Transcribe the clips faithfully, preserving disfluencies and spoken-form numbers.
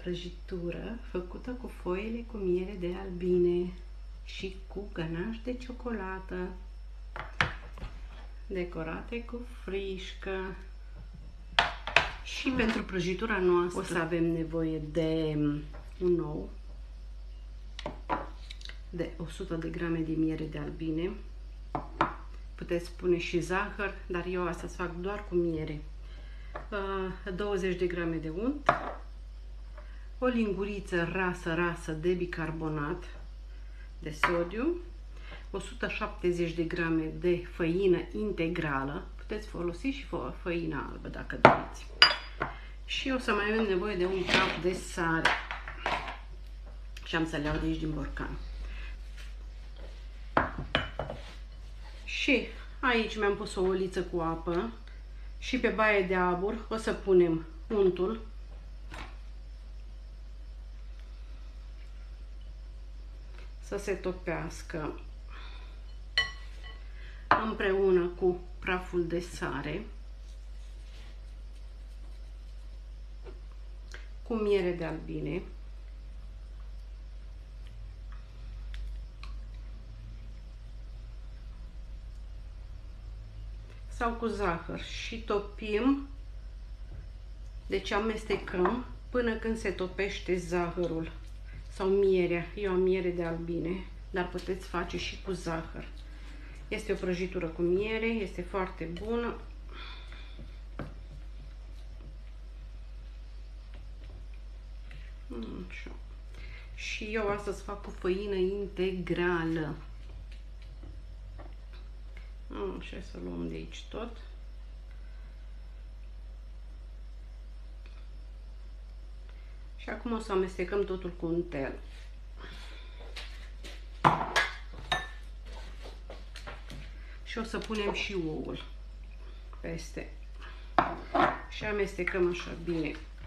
prăjitură făcută cu foile cu miere de albine și cu ganaș de ciocolată, decorate cu frișcă. Și pentru prăjitura noastră o să avem nevoie de un ou, de o sută de grame de miere de albine. Puteți pune și zahăr, dar eu astăzi fac doar cu miere. douăzeci de grame de unt, o linguriță rasă rasă de bicarbonat de sodiu, o sută șaptezeci de grame de făină integrală. Puteți folosi și făină albă dacă doriți. Și o să mai avem nevoie de un praf de sare. Și am să le iau de aici din borcan. Și aici mi-am pus o oliță cu apă și pe baie de abur o să punem untul. Să se topească împreună cu praful de sare, cu miere de albine, sau cu zahăr și topim, deci amestecăm până când se topește zahărul sau mierea. Eu am miere de albine, dar puteți face și cu zahăr. Este o prăjitură cu miere, este foarte bună. Așa. Și eu astăzi fac cu făină integrală. Așa, să luăm de aici tot. Și acum o să amestecăm totul cu untel. Și o să punem și oul peste. Și amestecăm așa bine.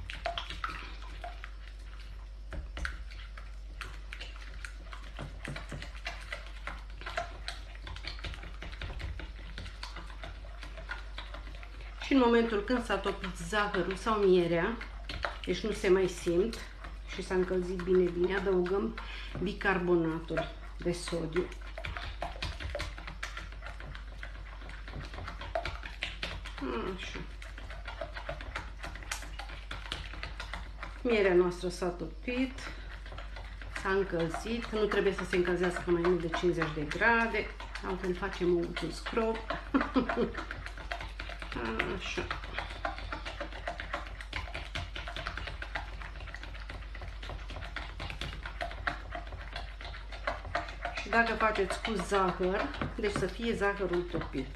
Și în momentul când s-a topit zahărul sau mierea, deci nu se mai simt și s-a încălzit bine, bine, adăugăm bicarbonatul de sodiu. Așa. Mierea noastră s-a topit, s-a încălzit, nu trebuie să se încălzească mai mult de cincizeci de grade, altfel facem un scrop. Așa. Și dacă faceți cu zahăr, deci să fie zahărul topit.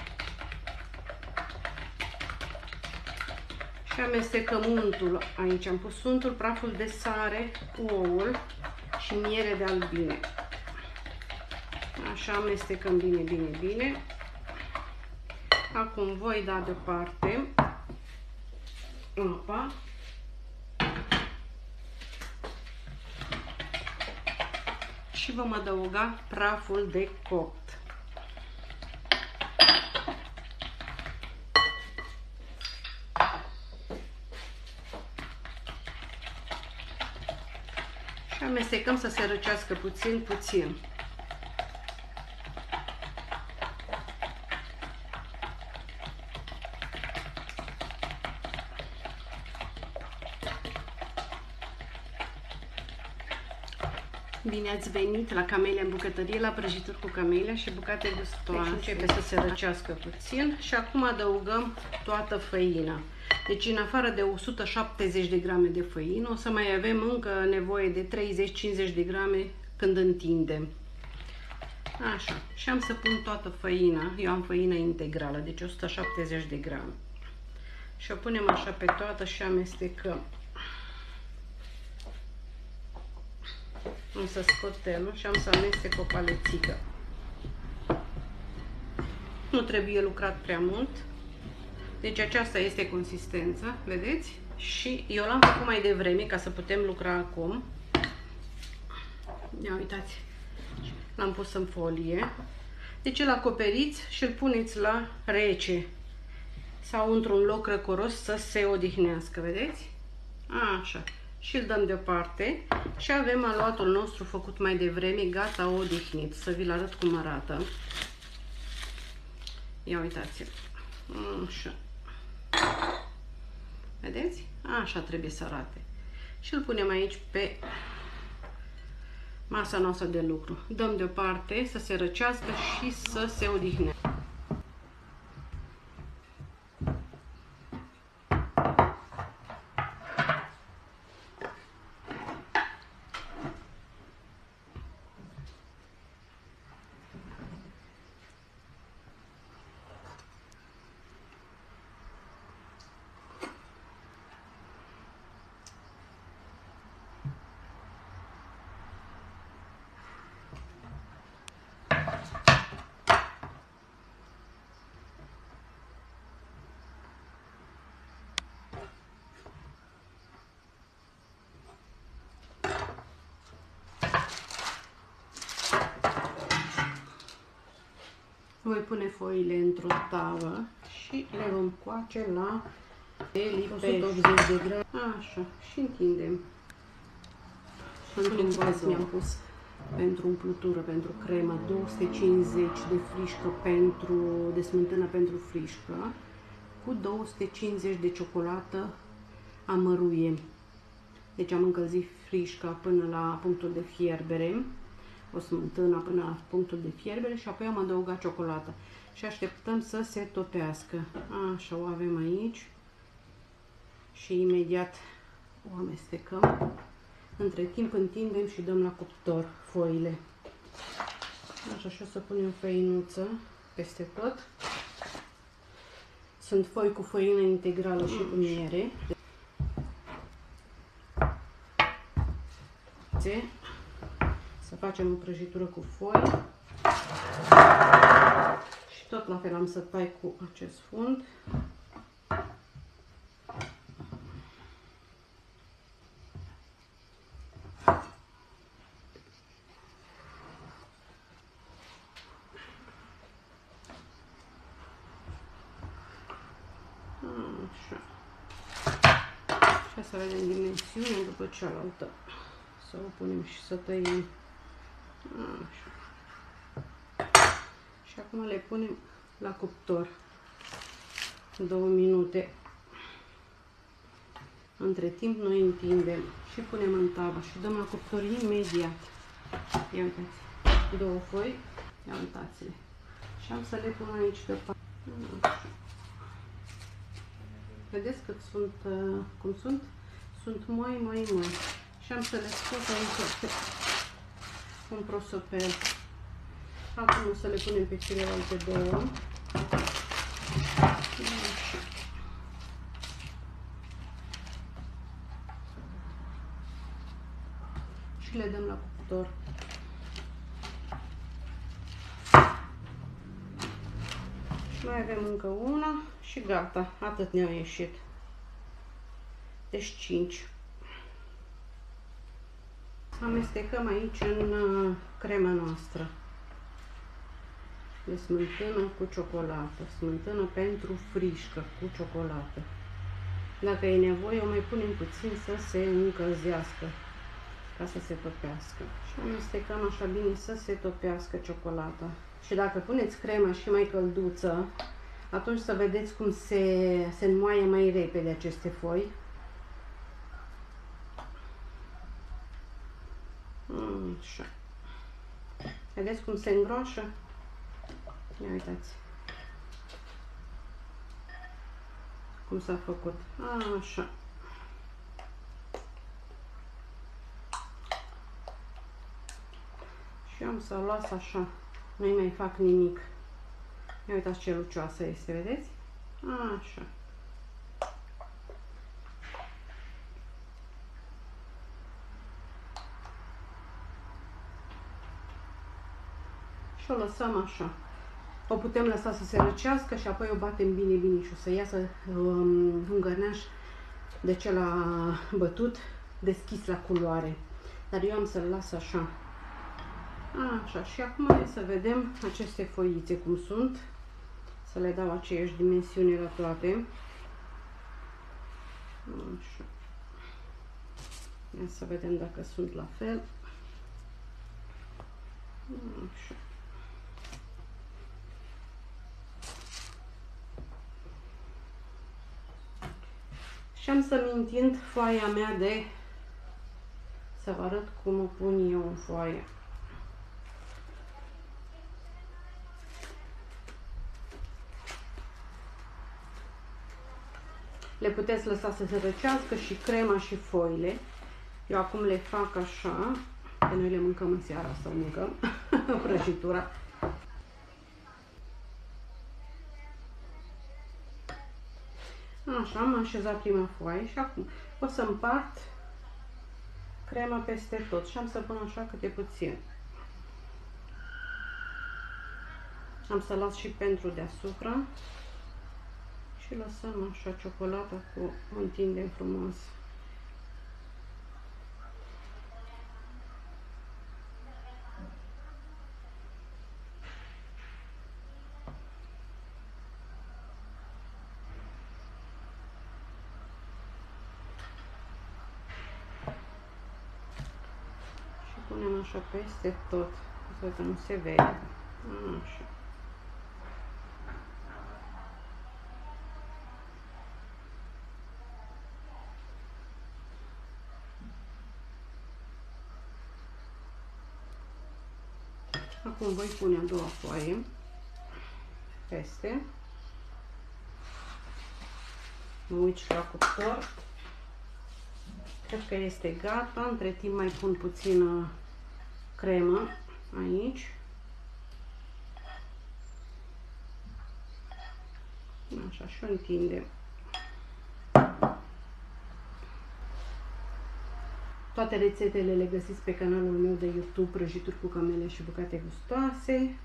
Și amestecăm untul. Aici am pus untul, praful de sare, oul și miere de albine. Așa amestecăm bine, bine, bine. Acum voi da deoparte apa. Și vom adăuga praful de copt. Și amestecăm să se răcească puțin, puțin. Bine ați venit la Camelia în bucătărie, la prăjituri cu Camelia și bucate gustoase. Deci începe să se răcească puțin și acum adăugăm toată făina. Deci în afară de o sută șaptezeci de grame de făină, o să mai avem încă nevoie de treizeci cincizeci de grame când întindem. Așa. Și am să pun toată făina. Eu am făină integrală, deci o sută șaptezeci de grame. Și o punem așa pe toată și amestecăm. Am să scot telul și am să amestec o palețică. Nu trebuie lucrat prea mult. Deci aceasta este consistența, vedeți? Și eu l-am făcut mai devreme ca să putem lucra acum. Ia uitați. L-am pus în folie. Deci îl acoperiți și îl puneți la rece. Sau într-un loc răcoros să se odihnească, vedeți? Așa. și îl dăm deoparte. Și avem aluatul nostru făcut mai devreme, gata odihnit. Să vi-l arăt cum arată. Ia uitați-l. Așa. Vedeți? Așa trebuie să arate. Și îl punem aici pe masa noastră de lucru. Dăm deoparte să se răcească și să se odihnească. Voi pune foile într-o tavă și le vom coace la o sută optzeci de grade. Așa, și întindem. Într-un vas mi-am pus pentru umplutură, pentru cremă, două sute cincizeci de frișcă pentru, de smântână pentru frișcă, cu două sute cincizeci de ciocolată amăruie. Deci am încălzit frișca până la punctul de fierbere, o smântână până la punctul de fierbere și apoi am adăugat ciocolată. Și așteptăm să se topească. Așa, o avem aici. Și imediat o amestecăm. Între timp întindem și dăm la cuptor foile. Așa, și o să punem făinuță peste tot. Sunt foi cu făină integrală și cu miere. Să facem o prăjitură cu foi. Și tot la fel am să tai cu acest fund. Așa. Și să vedem dimensiunea după cealaltă. Să o punem și să tăiem. Așa. Și acum le punem la cuptor. două minute. Între timp noi întindem și punem în tavă și dăm la cuptor imediat. Ia uitați. Două foi. Ia uitați-le. Și am să le pun aici deoparte. Așa. Vedeți cât sunt, cum sunt? Sunt moi, moi, moi. Și am să le scot aici pe un prosopel. Acum o să le punem pe celelalte două. Așa. Și le dăm la cuptor. Și mai avem încă una și gata. Atât ne-au ieșit. Deci cinci. Amestecăm aici în uh, crema noastră de smântână cu ciocolată, smântână pentru frișcă cu ciocolată. Dacă e nevoie, o mai punem puțin să se încălzească, ca să se topească. Și amestecăm așa bine să se topească ciocolata. Și dacă puneți crema și mai călduță, atunci să vedeți cum se, se înmoaie mai repede aceste foi. Așa. Vedeți cum se îngroașă? Ia uitați. Cum s-a făcut. Așa. Și am să o las așa. Nu mai fac nimic. Ia uitați ce lucioasă este, vedeți? Așa. Și o lăsăm așa. O putem lăsa să se răcească și apoi o batem bine, bine și o să iasă um, un gănaș de cela bătut, deschis la culoare. Dar eu am să-l las așa. Așa. Și acum hai să vedem aceste foițe cum sunt. Să le dau aceeași dimensiune la toate. Așa. Ia să vedem dacă sunt la fel. Așa. Și am să-mi întind foaia mea de... Să vă arăt cum o pun eu în foaie. Le puteți lăsa să se răcească și crema și foile. Eu acum le fac așa, că noi le mâncăm în seara sau mâncăm prăjitura. Așa, am așezat prima foaie și acum o să împart crema peste tot și am să pun așa câte puțin. Am să las și pentru deasupra și lăsăm așa ciocolata cu o întindem frumos. Punem așa peste tot, să că nu se vede. Așa. Acum voi pune a doua foaie peste. Mă uit și la cuptor. Cred că este gata. Între timp mai pun puțină cremă aici. Așa, și o întindem. Toate rețetele le găsiți pe canalul meu de YouTube, Prăjituri cu Camele și Bucate Gustoase.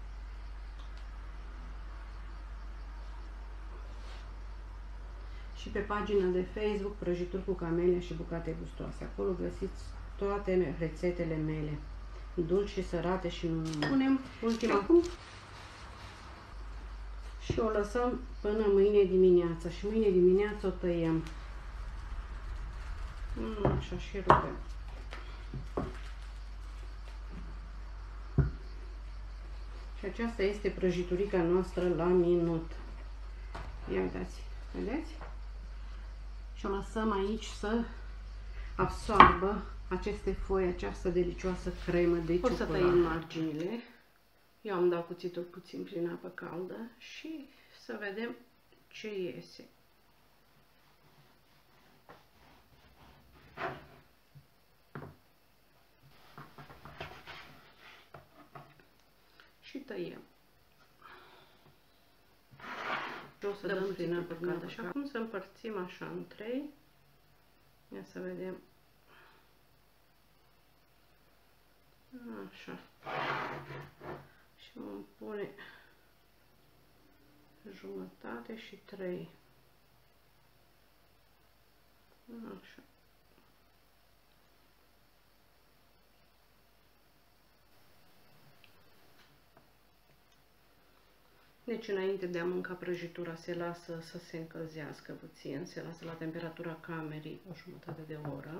Și pe pagina de Facebook, Prăjituri cu Camele și Bucate Gustoase. Acolo găsiți toate rețetele mele, dulci și sărate și nu numai. Punem ultima acum și o lăsăm până mâine dimineață. Și mâine dimineață o tăiem. Așa și rupem. Și aceasta este prăjiturica noastră la minut. Ia uitați, vedeți? Și o lăsăm aici să absorbă aceste foi, această delicioasă cremă de ciocolată. Pot să tăiem marginile. Eu am dat cuțitul puțin prin apă caldă și să vedem ce iese. Și tăiem. Și o să dăm prin apă caldă. Și acum să împărțim așa în trei. Ia să vedem. Așa. Și vom pune jumătate și trei. Așa. Deci înainte de a mânca prăjitura se lasă să se încălzească puțin, se lasă la temperatura camerei o jumătate de oră.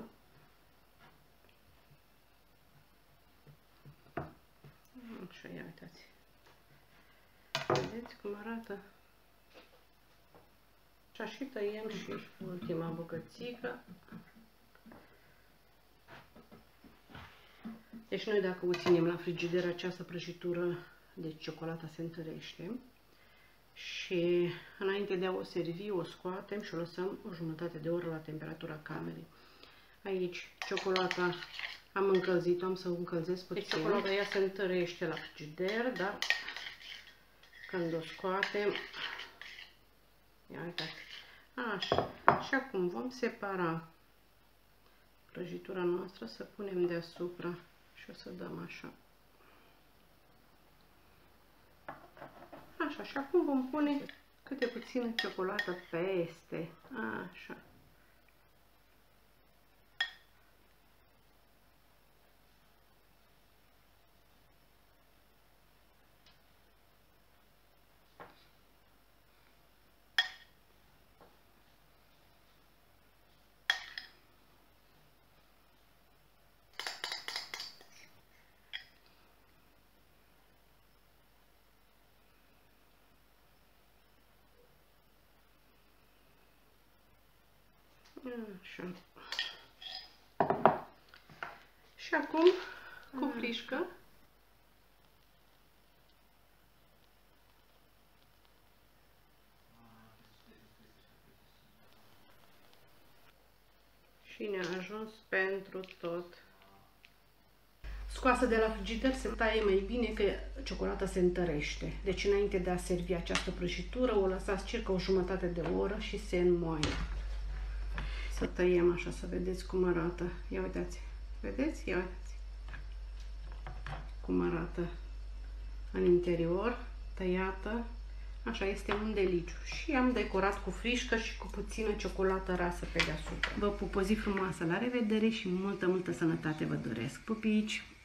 Așa, ia uitați. Vedeți cum arată? Și așa și tăiem și ultima bucățică. Deci noi dacă o ținem la frigider, această prăjitură de ciocolată se întărește. Și înainte de a o servi, o scoatem și o lăsăm o jumătate de oră la temperatura camerei. Aici ciocolata am încălzit-o, am să o încălzesc puțin. Deci ciocolata ea se întărește la frigider, dar când o scoatem, ia uitați, așa. Și acum vom separa prăjitura noastră, să punem deasupra și o să dăm așa. Așa, și acum vom pune câte puțină ciocolată peste. Așa. Așa. Și acum, cu frișcă, și ne-a ajuns pentru tot. Scoasă de la frigider se taie mai bine că ciocolata se întărește. Deci înainte de a servi această prăjitură o lăsați circa o jumătate de oră și se înmoaie. Să tăiem așa să vedeți cum arată. Ia uitați. Vedeți? Ia uitați. Cum arată în interior, tăiată. Așa, este un deliciu. Și am decorat cu frișcă și cu puțină ciocolată rasă pe deasupra. Vă pup, o zi frumoasă, la revedere și multă, multă sănătate vă doresc. Pupici!